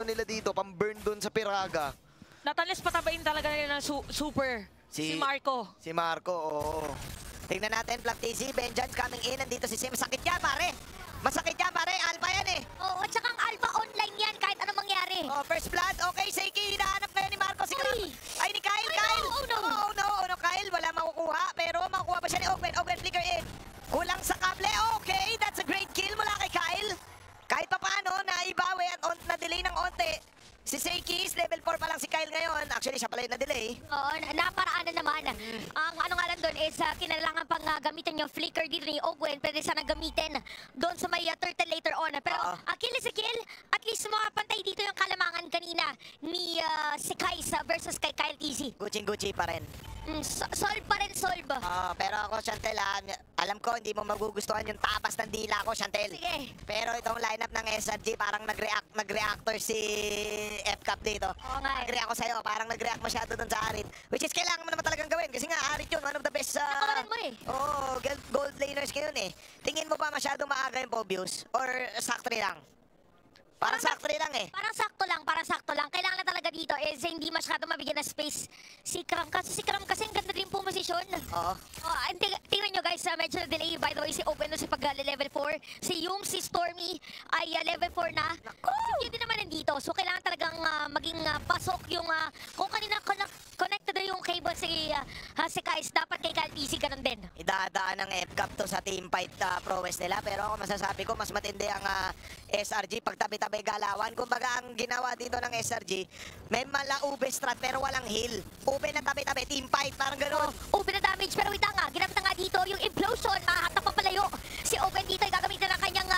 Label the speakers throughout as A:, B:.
A: nila dito, pang-burn dun sa Piraga.
B: Natalis patabain talaga nila ng super. Si Marco.
A: Si Marco, oo. Tingnan natin, Black TC, Vengeance coming in. Nandito si Sim. Masakit yan, pare. Masakit yan, pare. Alpha yan eh.
C: Oo, at saka ang Alpha online yan kahit anong mangyari.
A: Oh, first blood. Okay, Seiki. Hinahanap ngayon ni Marco. Si Kram. Ay, ni Kyle. Kyle.
C: Oh, no.
A: Oh, no. Kyle, wala makukuha. Pero makukuha pa siya ni Ogwen. Ogwen, flicker in. Kulang sa kable. Okay, that's a great kill mula kay Kyle. Kahit pa paano, naibawi at na-delay ng onte. Si Seikis, level 4 pa lang si Kyle ngayon. Actually, siya pala yung na-delay.
C: Oo, naparaan na naman. Ang ano nga lang doon is kinailangan pang gamitin yung flicker dito ni Ogwen. Pwede sana gamitin doon sa may turtle later on. Pero kill is a kill. At least makapantay dito yung kalamangan kanina ni si Kais versus kay Kyle TZ.
A: Gucci pa rin.
C: Solve pa rin, solve.
A: Pero ako, Chantel, alam ko hindi mo magugustuhan yung tapas ng dila ko, Chantel.
C: Sige.
A: Pero itong lineup ng SRG, parang nag-reactor si F-Cup dito.
C: Oo nga.
A: Agree ako sa'yo, parang nag-react masyado dun sa Arit. Which is kailangan mo naman talagang gawin. Kasi nga, Arit yun, one of the best
C: Nakawalan mo eh.
A: gold laners ngayon eh. Tingin mo ba masyadong maaga yung Pobius? Or sakto lang? Parang sakto lang eh.
C: Parang sakto lang. Kailangan na talaga dito is hindi masyado mabigyan ng space si Kram. Kasi si Kram kasi ang ganda din po posisyon.
A: Oo.
C: Tingnan nyo guys, medyo delay. By the way, si Open si pag-level 4. Si Yum, si Stormy ay level 4 na. Si din naman nandito. So kailangan talagang maging pasok yung kung kanina connected na yung cable si Kais. Dapat kay Kyle TC ganun din.
A: Idadaan ng F-Cup to sa team fight prowess nila. Pero ako masasabi ko, mas matindi ang SRG pag tabi-tabi galawan. Kumbaga ang ginawa dito ng SRG, may mala-ube strat pero walang heal. Ube na tabi-tabi, team fight, parang gano'n.
C: Ube na damage pero wait nga, ginamit na nga dito yung implosion. Mahatap pa palayo. Si Open dito ay gagamitin na kanyang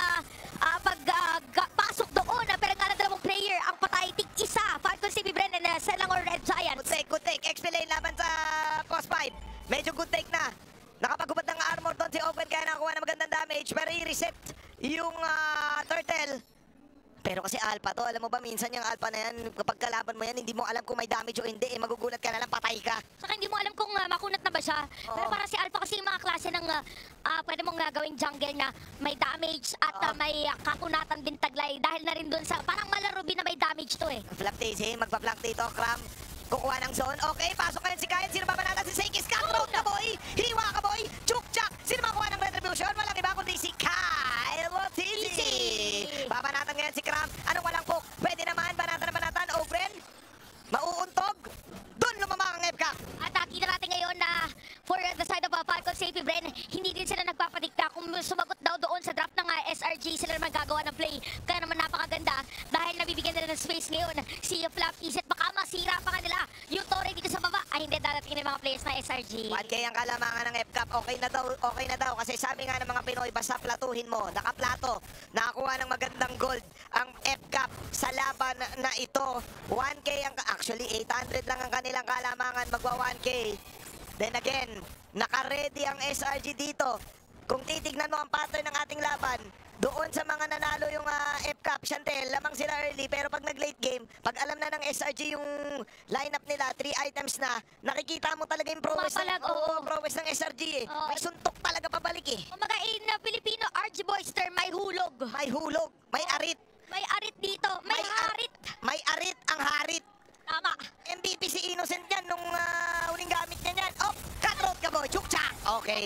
C: pagpasok doon. Pero nga na dalawang player ang patay. Tig-isa. Falcon CP Brennan, Selangor Red Giants.
A: Good take. XP lane laban sa Post 5. Medyo good take na. Nakapagubad ng armor doon si Open kaya nakakuha na magandang damage. Pero i-reset yung turtle. Pero kasi alpha to, alam mo ba minsan yung alpha na yan, kapag kalaban mo yan, hindi mo alam kung may damage o hindi, magugulat ka na lang, patay ka.
C: Saka hindi mo alam kung makunat na ba siya. Pero para si Alpha kasi yung mga klase ng pwede mong gawing jungle na may damage at may kakunatan din taglay. Dahil na rin dun sa, parang malaro na may damage to eh.
A: Flank TC, magpa-flank dito, Kram. Kukuha ng zone. Okay, pasok ngayon si Kyle. Sino ba manata? Si Seikis. Cut-road ka, boy! Hiwa ka, boy! Chuk-chak! Sino makuha ng retribution? Walang iba kundi si Kyle TC. Babanatan ngayon si Kram. Anong walang poke? Pwede naman. Banatan. Ogren. Mauuntog. Doon lumamang ang F-Cup.
C: At kita natin ngayon na for the side of Falcon Safety Bren, hindi din sila nagpapadikta. Kung sumagot daw doon sa draft ng SRG, sila naman gagawa ng play. Kaya naman napakaganda dahil nabibigyan nila ng space ngayon. Si Flap Iset, baka masira pa nga nila yung Torre dito sa baba. Ay, hindi darating ng mga players ng SRG.
A: 1K ang kalamangan ng F-Cup. Okay na daw. Kasi sabi nga ng mga Pinoy, basta platuhin mo. Nakaplato. Nakakuha ng magandang gold ang F-Cup sa laban na ito. 1K ang, actually 800 lang ang kanilang kalamangan. Magwa 1K. Then again, naka-ready ang SRG dito. Kung titignan mo ang pattern ng ating laban, doon sa mga nanalo yung F-Cup, Chantel, lamang sila early. Pero pag nag-late game, pag alam na ng SRG yung lineup nila, 3 items na, nakikita mo talaga yung prowess ng SRG eh. May suntok talaga pabalik eh.
C: Kumaga in Filipino, RG Boys term, may hulog.
A: May hulog, may arit.
C: May arit dito, may harit.
A: May arit ang harit.
C: Tama.
A: MVP si Innocent yan nung huling gamit niya yan. Oh, cut-road ka boy, chuk-chak. Okay,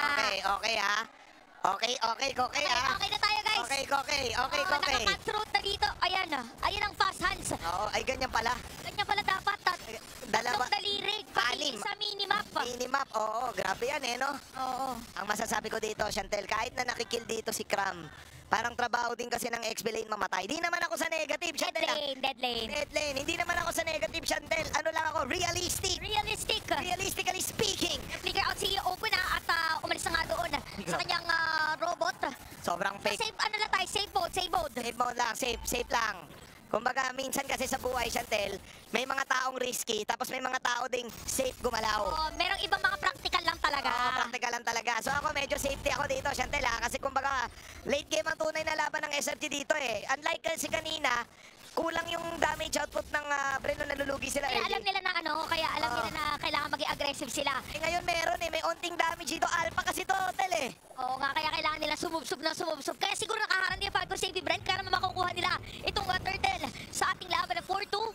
A: ha. Okay ha.
C: Okay na tayo guys.
A: Okay.
C: Naka-cut-throat na dito. Ayan ang fast hands.
A: Oo, ay ganyan pala.
C: Ganyan pala dapat.
A: Dalawa.
C: Tatlong dalirig, pati
A: Anim.
C: sa minimap.
A: Minimap, oo. Grabe yan eh, no?
C: Oo.
A: Ang masasabi ko dito, Chantel, kahit na nakikill dito si Kram, parang trabaho din kasi ng XP lane mamatay. Di naman ako sa negative, Chantel.
C: Dead lane.
A: Dead lane. Hindi naman ako sa negative, Chantel. Ano lang ako, realistic. Realistically speaking.
C: Figure out si Open at umalis na nga doon sa kanyang robot.
A: Sobrang fake.
C: Save, safe mode.
A: Safe mode lang, safe lang. Kumbaga, minsan kasi sa buhay, Chantel, may mga taong risky, tapos may mga tao ding safe gumalaw.
C: Merong ibang mga practical lang talaga.
A: Practical lang talaga. So ako medyo safety ako dito, Chantel, ha? Kasi kumbaga, late game ang tunay na laban ng SRG dito eh. Unlike kasi kanina, kulang yung damage output ng Bren nung nalulugi sila
C: Kaya alam
A: early.
C: nila na kaya alam
A: Oo.
C: nila na kailangan maging aggressive sila.
A: Ngayon meron may onting damage dito. Alpha kasi total
C: Oo nga, kaya kailangan nila sumubsob na sumubsob. Kaya siguro nakaharang nila Falcon Safety Brand kaya naman makukuha nila itong Turtle sa ating laban na 4-2.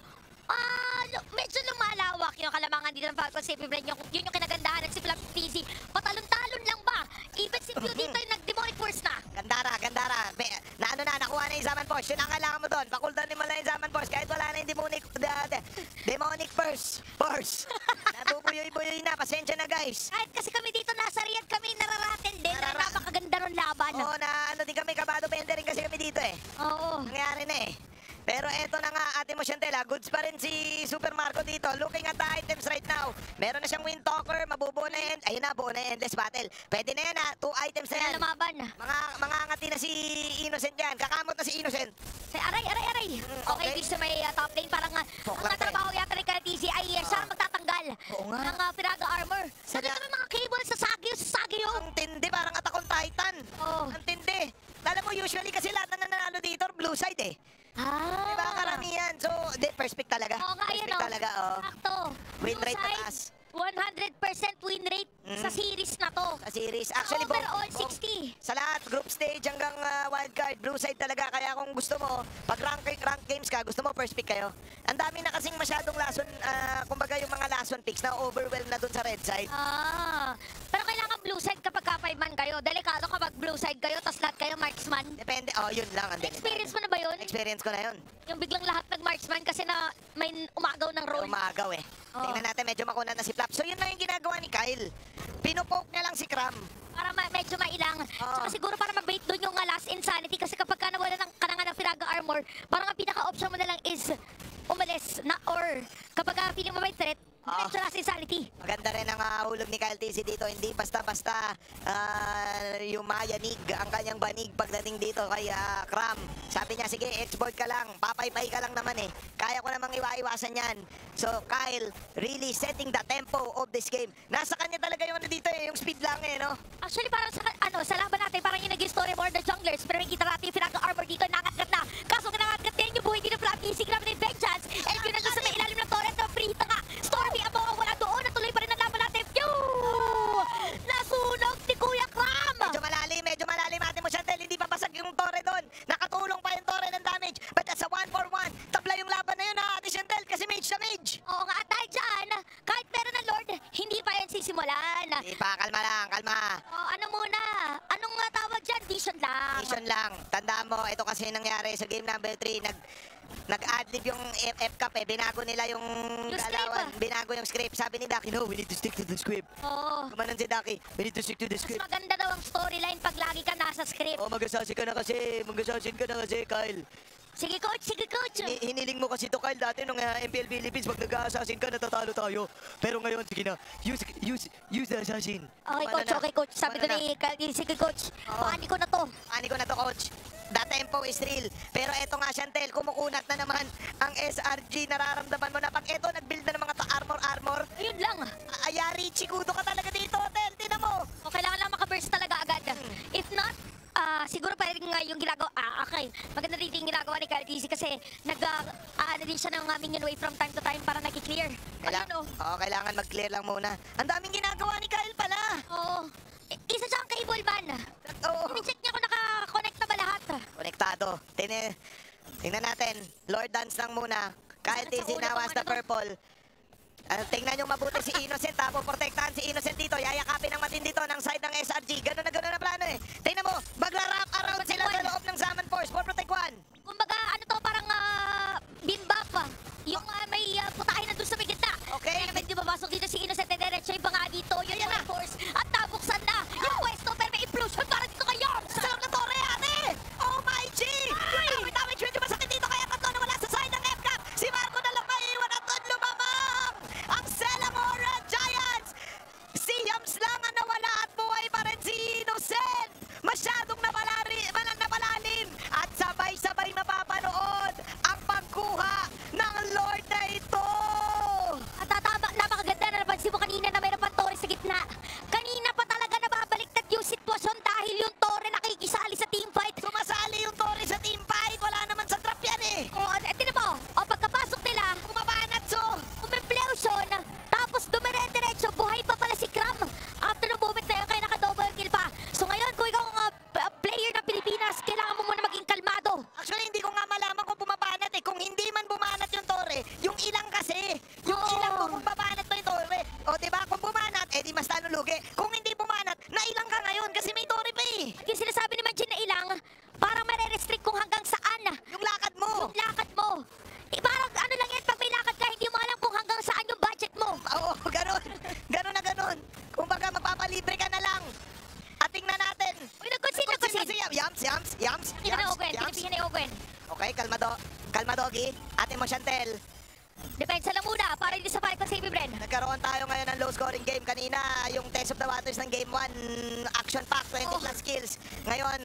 C: Medyo lumalawak yung kalamangan dito ng Falcon Safety Brand. Yun yung kinagandahan ng si Flap PZ. Patalon-talon lang ba? Even si Pew dito yung nag-demonic force na.
A: Gandara. Nakuha na yung Zaman Force. Yun ang kailangan mo doon. Pakultan mo lang yung Zaman Force. Kahit wala na yung demonic force. Nabubuyoy-buyoy na. Pasensya na, guys.
C: Kahit kasi kami dito nasa Riyadh kami nararatel din. Napakaganda ng laban.
A: Oo, din kami. Kabado pende rin kasi kami dito
C: Oo.
A: Nangyari na Pero eto na nga, Ate mo Shantela, goods pa rin si Super Marco dito. Looking at the items right now. Meron na siyang Wind Talker, mabubuo na yan. Ayun na, buo na yung Endless Battle. Pwede na yan 2 items na yan.
C: Kaya lumaban.
A: Mga ngati na si Innocent yan. Kakamot na si Innocent.
C: Say, aray. Okay,
A: okay.
C: dito sa may top lane, parang ang katrabaho yata ni KTZ ay siya ang magtatanggal
A: Oo nga.
C: ng Piraga Armor. Sabi
A: Sana-
C: naman mga cable sa Sagyo.
A: Ang tindi, parang Attack on Titan.
C: Oo.
A: Ang tindi. Alam mo, usually kasi lahat na nanalo dito, blue side Diba, karamihan. So, first pick talaga.
C: Oo nga,
A: First
C: yun
A: pick talaga,
C: Sakto.
A: Win
C: Blue
A: rate
C: side,
A: mataas.
C: 100% win rate sa series na to.
A: Sa series. Actually,
C: Overall, 60.
A: sa lahat, group stage hanggang wildcard, blue side talaga. Kaya kung gusto mo, pag rank games ka, gusto mo first pick kayo. Ang dami na kasing masyadong lason, kumbaga yung mga lason picks na overwhelm na dun sa red side.
C: Pero kailangan blue side kapag ka-5 man kayo. Delikado kapag blue side kayo, tas lahat kayo marksman.
A: Depende. Yun lang. Ang
C: Experience mo na ba yun?
A: Experience ko na yun.
C: Yung biglang lahat nag-marksman kasi na may umagaw ng role.
A: Umaagaw
C: Oo.
A: Tingnan natin, medyo makunat na si Flap. So yun lang yung ginagawa ni Kyle. Pinupoke niya lang si Cram.
C: Para medyo mailang.
A: Oo.
C: Saka siguro para mabait doon yung last insanity kasi kapag ka nawala ng kanangan ng Piraga Armor, parang ang pinaka-option mo na lang is umalis na or kapag feeling mo may threat, medyo last insanity.
A: Maganda rin ang hulog ni Kyle TC dito. Hindi basta-basta yumayanig ang kanyang banig pagdating dito kay Cram. Sabi niya, sige, export ka lang. Papaypay ka lang naman Kaya ko namang iwa-iwasan yan. So, Kyle, really setting the tempo of this game. Nasa kanya talaga yung dito yung speed lang no?
C: Actually, parang sa laban natin, parang yung naging story more the junglers. Pero may kita natin yung Piraga Armor dito, nangatgat na. Kaso nangatgat din yung buhay dito Flap Easy, grabe na yung vengeance. And yun nandun sa may ilalim ng torrent ng free hita nga. Stormy ang mga wala doon. Natuloy pa rin ang laban natin. Pew! Nasunog ni Kuya Cram!
A: Medyo malalim Ate mo, Chantel. Hindi pa basag yung torre doon. Nakatulong pa yung torre ng damage. But that's a 1-for-1. Tabla yung laban na yun Ate Chantel kasi mage na mage.
C: Oo nga, at dahil dyan, kahit meron ng Lord, hindi pa yan sisimulan.
A: Hindi pa, kalma lang, kalma.
C: Ano muna? Anong tawag dyan? Vision lang.
A: Vision lang. Tandaan mo, ito kasi nangyari sa game number 3. Nag-adlib yung F-Cup Binago nila yung galawan. Binago yung script. Sabi ni Ducky, no, we need to stick to the script.
C: Oo.
A: Kumanan si Ducky, we need to stick to the
C: Mas
A: script.
C: maganda daw ang storyline pag lagi ka nasa script.
A: Mag-assassin ka na kasi, Kyle.
C: Sige coach, sige coach.
A: Hiniling mo kasi to, Kyle, dati nung MPL Philippines, pag nag-assassin ka, natatalo tayo. Pero ngayon, sige na, use the assassin.
C: Okay coach. Sabi to ni Kyle, sige coach. Paani ko na to.
A: Ani ko na to, coach. The tempo is real. Pero eto nga, Chantel, kumukunat na naman ang SRG. Nararamdaman mo na pag eto, nag-build na ng mga armor.
C: Ayun lang.
A: Ayari, chikudo ka talaga dito, Tel. Tinan mo.
C: O kailangan lang makaburst talaga agad. If not, siguro pwede nga yung ginagawa. Okay. Maganda rin yung ginagawa ni Kyle TC kasi ano din siya ng minion wave from time to time para nag-clear. Ayun
A: Kailangan mag-clear lang muna. Ang daming ginagawa ni Kyle pala.
C: Oo. Isa siyang cable man.
A: Oo.
C: Ini-check niya kung naka-connect na ba lahat.
A: Konektado. Tingnan natin. Lord Dance lang muna. Kyle TC nawas the purple. Tingnan nyo mabuti si Innocent Poprotektahan si Innocent dito. Yayakapin ng matindi dito ng side ng SRG. Ganun na plano Tingnan mo. Magla-wrap around sila sa loob ng Zaman Force. Protect 1.
C: Kumbaga, parang bimbap. Yung may putahin na doon sa may gitna.
A: Okay.
C: Kaya medyo babasok dito si Innocent na diretso yung pa nga dito. Yung force. At nabuksan na. Yung pwesto pero may implosion para dito kay Yoms.
A: Sa loob ng torre, ate! Oh my G! Yung damage medyo masakit dito kaya tatlo na wala sa side ng F-Cap. Si Marco na lang maiiwan at doon lumamang! Ang Celamora Giants! Si Yams lang ang nawala at buhay pa rin si Innocent! Masyadong napalalim at sabay-sabay mapapanood ang pagkuha pogi. Kung hindi bumanat, nailang ka ngayon kasi may Tori pa eh.
C: Yung sinasabi ni Manjin na ilang, parang mare-restrict kung hanggang saan
A: Yung lakad mo.
C: yung lakad mo. Eh, parang ano lang yan, pag may lakad ka, hindi mo alam kung hanggang saan yung budget mo.
A: Oo, ganun. Ganun na ganun. Kung baga mapapalibre ka na lang. At tingnan natin.
C: Uy, nag-concede, nag-concede.
A: Yams.
C: Pinipihan ni Ogwen, pinipihan ni Ogwen.
A: Okay, kalma Doggy. Ate mo Chantel.
C: Depensa lang muna, para hindi sa Falcon Safety Bren.
A: Nagkaroon tayo ngayon ng low scoring game. Kanina, yung Test of the Waters ng Game 1, action pack, 20
C: Oh.
A: plus kills. Ngayon,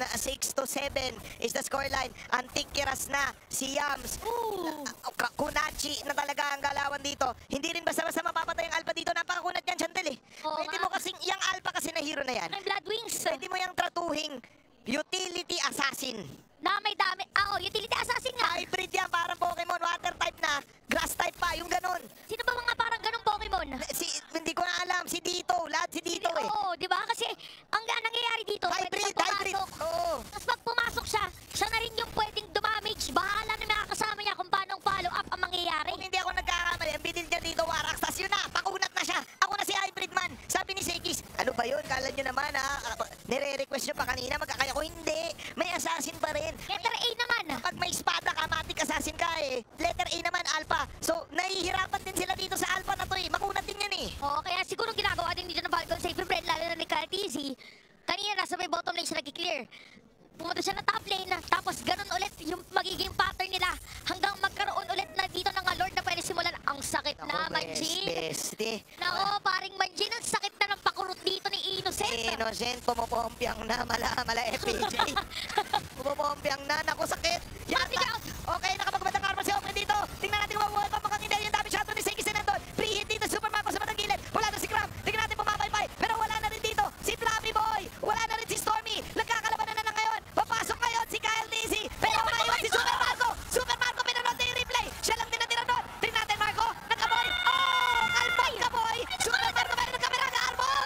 A: 6-7 is the scoreline. Antik kiras na si Yams.
C: Ooh.
A: Kunachi na talaga ang galawan dito. Hindi rin basta-basta mapapatay ang Alpha dito. Napakakunat yan, Chantel eh.
C: Oo
A: Pwede
C: nga.
A: mo kasing, yung Alpha kasi na hero na yan.
C: Ang Blood Wings.
A: Pwede mo yung tratuhing utility assassin.
C: Na may dami. Ah, oh, utility assassin nga.
A: Hybrid yan, parang Pokemon. Water type na, grass type pa, yung ganon.
C: Sino ba mga parang ganong Pokemon?
A: Hindi ko na alam, si Dito. Lahat si Dito eh.
C: Oo, di ba? Kasi ang nangyayari dito, pwede
A: Hybrid,
C: siyang
A: hybrid.
C: pumasok.
A: Oo.
C: Tapos pag pumasok siya, siya na rin yung pwedeng dumamage. Bahala na makakasama niya kung paano follow up ang mangyayari.
A: Kung hindi ako nagkakamali, ang bidil niya dito, Warax. Tas yun na, pakunat na siya. Ako na si Hybrid Man. Sabi ni Sekis, ano ba yun? Kala nyo naman ha? Nire-request nyo pa kanina, magkakaya ko. Hindi, may assassin pa rin.
C: Letter A naman.
A: Pag may espada ka, matik assassin ka eh. Letter A naman, Alpha. So, nahihirapan din sila dito sa Alpha na to eh. Makunat din yan eh.
C: Oo, kaya siguro ginagawa din dito ng Falcon Safety Bren, lalo na ni Cartizzi. Kanina nasa may bottom lane siya nag-clear. Pumunta siya na top lane, tapos ganun ulit yung magiging pattern nila hanggang magkaroon ulit na dito ng Lord na pwede simulan. Ang sakit na, Manjin.
A: Beste.
C: Nako, paring Manjin, ang sakit na ng pakurot dito ni Innocent.
A: Innocent, pumupompiang na, mala FPJ. Pumupompiang na, naku sakit.
C: Mati
A: Yata.
C: out.
A: Okay, nakapagbatang armor si Open dito. Tingnan natin kung mabuhay pa mga hindi. Yung damage shot ni Sekis na nandun. Free hit dito, Super Marco sa batang gilid. Wala na si Cram. Tingnan natin pumapaypay. Pero wala na rin dito si Fluffy Boy. Wala na rin si Stormy. Nagkakalabanan na ngayon. Papasok ngayon si Kyle Daisy. Pero maiwan si Super Marco. Super Marco, pinanood na yung replay. Siya lang din natira doon. Tingnan natin, Marco. Nakaboy. Oh! Kalpay ka, boy. Super Marco, meron ng kamera na armor.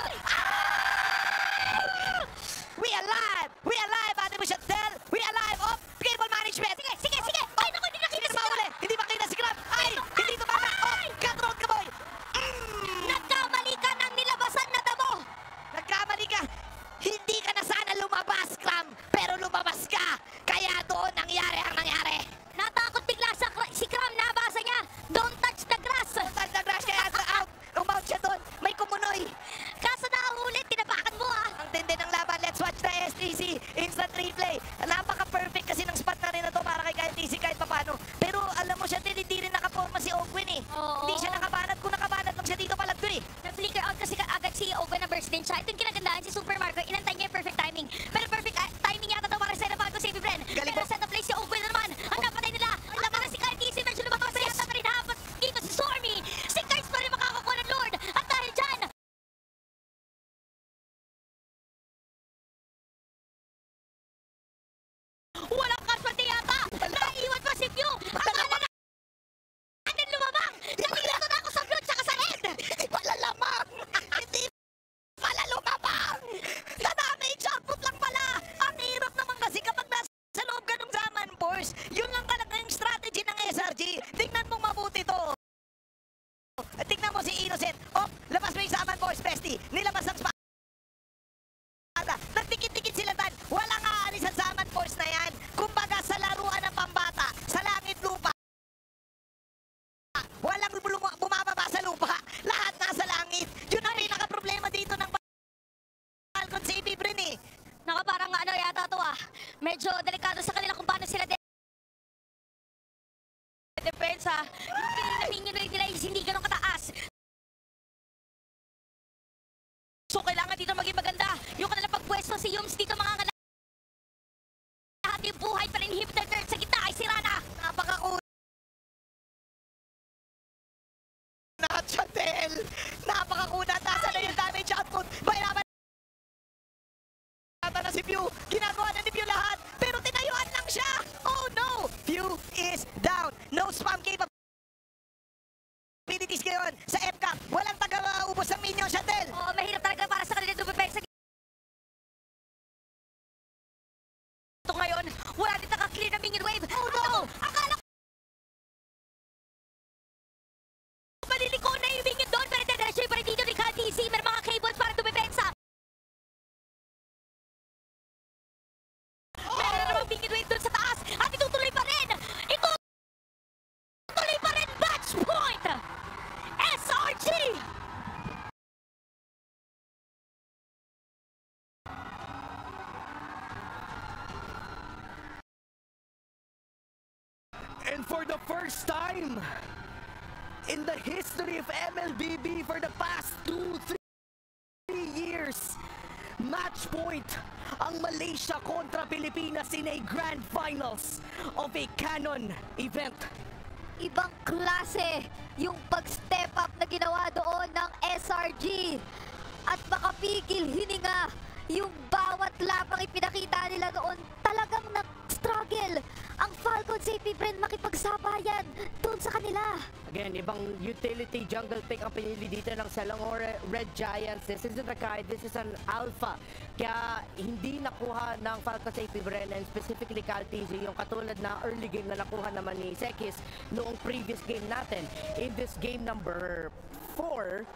A: We alive! We alive, Ate mo Chantel! We alive! Oh, cable management!
C: Sige, sige, sige! Ay, naku, hindi nakita
A: Hindi
C: si
A: na mauli!
C: Cram!
A: Hindi makita si Cram! Ay! Hindi tumama! Oh! Cut road ka, boy!
C: Nagkamali ka ng nilabasan na damo!
A: Nagkamali ka! Hindi ka na sana lumabas, Cram! Pero lumabas ka! Kaya doon nangyari ang nangyari!
C: Natakot bigla si Cram, nabasa niya! Don't touch the grass!
A: Total na crash kaya out! Umout siya doon! May kumunoy!
C: Kaso nahuli, tinapakan mo ah!
A: Ang tindi ng laban. Let's watch the STC. Instant replay. Napaka-perfect kasi ng spot na rin na to para kay Kyle TC kahit papano. Pero alam mo siya, hindi rin nakaporma si Ogwen eh.
C: Oo.
A: Hindi siya nakabanat. Kung nakabanat lang siya dito palag ko eh.
C: Nag-flicker out kasi agad si Owen na burst din siya. Ito yung kinagandahan si Super Marco. Inantay niya yung perfect timing. Pero perfect timing yata ito para sa Falcon Safety Bren.
A: Galing
C: Pero
A: mo.
C: sa place si Owen na naman. Ang napatay nila. Ang laban na si Kyle TC. Medyo lumabas na yata na rin hapat dito si Stormy. Si Kites pa rin makakakuha ng Lord. At dahil dyan, walang casualty yata. Naiiwan pa si Pew. Akala na natin lumabang. Nalilito na ako sa blood tsaka sa head.
A: Hindi pala lamang. Hindi pala lumabang. Na-damage output lang pala. Ang hirap naman kasi kapag nasa loob ka ng Zaman Force, yun lang talaga yung strategy ng SRG. Tingnan mong mabuti to. Tingnan mo si Innocent. Oh, labas mo yung Zaman Force, bestie. Nilabas ang spada. Nagtikit-tikit sila tan. Walang aalis sa Zaman Force na yan. Kumbaga sa laruan ng pambata, sa langit lupa. Walang bumababa sa lupa. Lahat nasa langit. Yun ang pinaka-problema dito ng Falcon Safety Bren eh.
C: Naka parang ano yata to ah. Medyo delikado sa kanila kung paano sila depensa. Yung feeling na minion rate nila is hindi ganun kataas. So kailangan dito maging maganda. Yung kanilang pagpwesto si Yums dito mga lahat yung buhay pa rin inhibitor turret sa gitna ay sira na.
A: Napakakunat, Chantel. Napakakunat. Nasa na yung damage output. Bayraman na si Pew. Ginagawa na ni Pew lahat. Pero tinayuan lang siya. Oh no! Pew is down. No spam capabilities ngayon sa FCAP. Walang taga-ubos ng minion, Chantel.
C: Oo, mahirap talaga para sa kanila dumipensa. Ito ngayon, wala din naka-clear na minion wave. Oh no! Akala ko maliliko na yung minion doon, pero diretso pa rin dito ni Kyle TC. May mga cables para dumipensa.
D: for the first time in the history of MLBB for the past 2-3 years, match point ang Malaysia kontra Pilipinas in a grand finals of a Canon event.
E: Ibang klase yung pag-step up na ginawa doon ng SRG. At makapigil hininga yung bawat labang ipinakita nila doon. Talagang nag-struggle ang Falcons AP Bren makipagsabayan doon sa kanila.
D: Again, ibang utility jungle pick ang pinili dito ng Selangor Red Giants. This isn't a guide, this is an alpha. Kaya hindi nakuha ng Falcons AP Bren and specifically Caltisi yung katulad na early game na nakuha naman ni Sekis noong previous game natin. In this game number 4,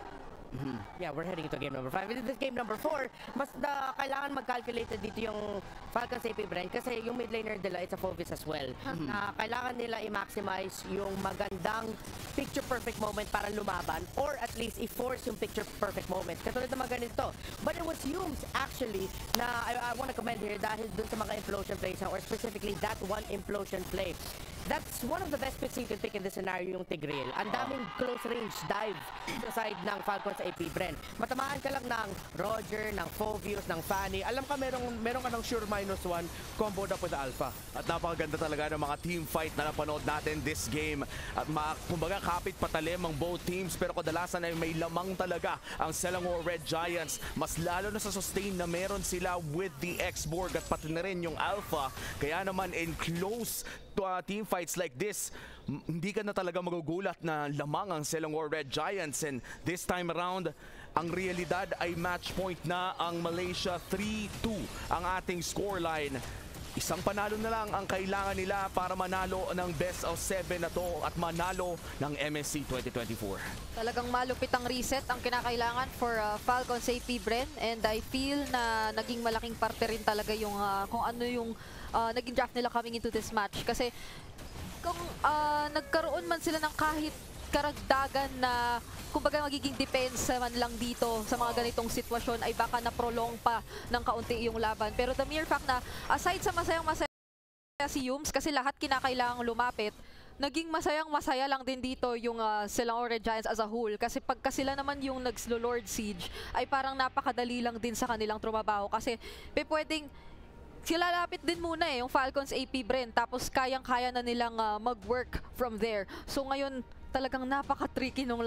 D: yeah, we're heading into game number 5. In this game number 4, mas na kailangan mag-calculate dito yung Falcons AP Bren kasi yung mid laner nila, it's a focus as well. Na kailangan nila i-maximize yung magandang picture-perfect moment para lumaban or at least i-force yung picture-perfect moment. Katulad na mga ganito. But it was Humes actually na I want to commend here dahil dun sa mga implosion plays or specifically that one implosion play. That's one of the best picks you can pick in this scenario, yung Tigreal. Ang daming close range dive sa side ng Falcons AP Bren. Matamaan ka lang ng Roger, ng Phoveus, ng Fanny.
F: Alam ka, meron ka ng sure -1 combo up with Alpha.
G: At napakaganda talaga ng mga team fight na napanood natin this game. At kumbaga kapit patalim ang both teams pero kadalasan ay may lamang talaga ang Selangor Red Giants. Mas lalo na sa sustain na meron sila with the X-Borg at pati na rin yung Alpha. Kaya naman in close team fights like this, hindi ka na talaga magugulat na lamang ang Selangor Red Giants. And this time around, ang realidad ay match point na ang Malaysia. 3-2 ang ating scoreline. Isang panalo na lang ang kailangan nila para manalo ng best of 7 na to at manalo ng MSC 2024.
H: Talagang malupit ang reset ang kinakailangan for Falcons AP Bren, and I feel na naging malaking parte rin talaga yung kung ano yung naging draft nila coming into this match. Kasi kung nagkaroon man sila ng kahit karagdagan na kumbaga magiging depensa man lang dito sa mga ganitong sitwasyon ay baka na-prolong pa ng kaunti yung laban. Pero the mere fact na aside sa masayang-masaya si Humes kasi lahat kinakailangang lumapit, naging masayang-masaya lang din dito yung Selangor Red Giants as a whole. Kasi pagka sila naman yung nag-Lord Siege ay parang napakadali lang din sa kanilang trumabaho. Kasi pwedeng sila lapit din muna yung Falcons AP Bren, tapos kayang-kaya na nilang mag-work from there. So ngayon, talagang napaka-tricky nung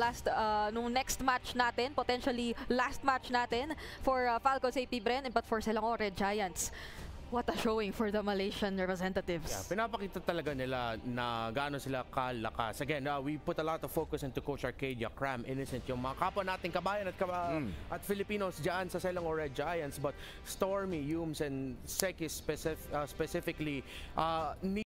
H: next match natin, potentially last match natin for Falcons AP Bren, but for Selangor Red Giants. What a showing for the Malaysian representatives.
F: Yeah, pinapakita talaga nila na gaano sila kalakas. Again, we put a lot of focus into Coach Arcadia, Cram, Innocent, yung mga kapwa nating kabayan at Filipinos dyan sa Selangor Red Giants. But Stormy, Humes, and Sekis specifically,